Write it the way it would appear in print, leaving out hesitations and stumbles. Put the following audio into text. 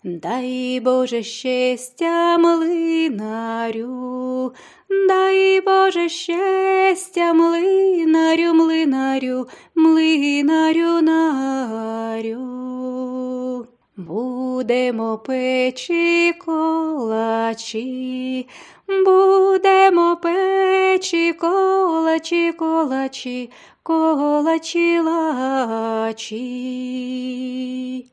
Дай Боже щастя млинарю, дай Боже щастя млинарю, млинарю, млинарю нарю. Будемо печі колачі, будемо печі колачі, колачі, колачі лачі.